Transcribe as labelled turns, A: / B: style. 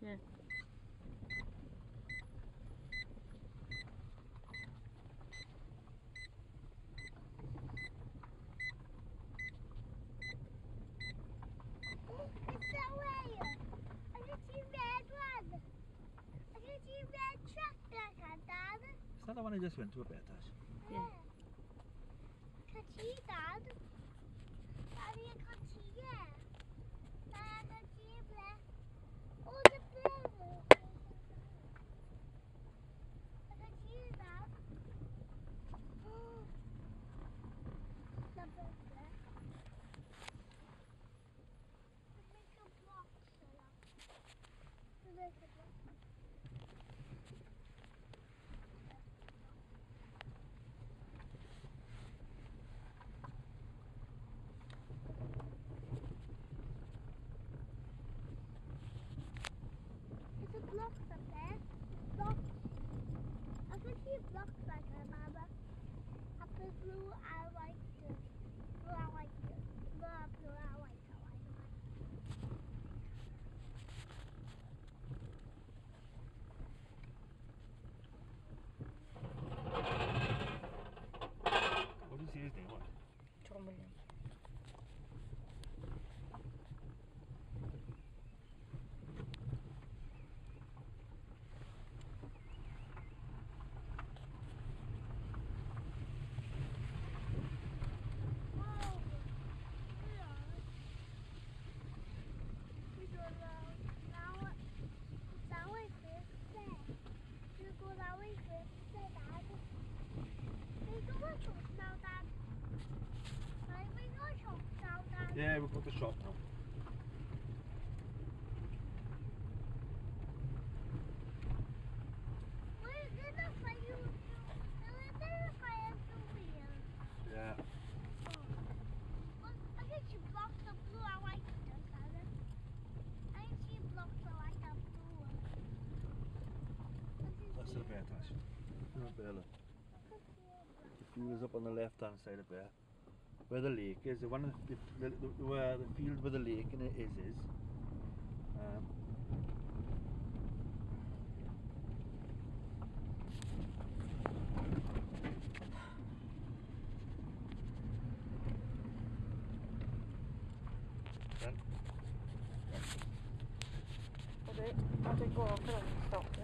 A: Yeah.
B: It's that way. I can see red one. I can see red tractor, Dad.
C: Is that the one I just went to a bit, Ash?
A: Yeah.
B: Can see Dad. Daddy, I can see it. Dad, I can see black. Oh, the blue. I can see that. Oh, the black. Make a block, Sarah. Make a block. There's a block up there. Block. I can see blocks like that, Mama. Up the blue, I like this. Blue, I like this. Blue, I like that one.
C: What do you see his name on?
A: John Williams.
C: Yeah, we've got the shop now. Yeah. That's the bit, Ash. Not there, look. The field is up on the left hand side up there. Where the lake is, the one where the field where the lake in it is.
A: I'll go off and stop.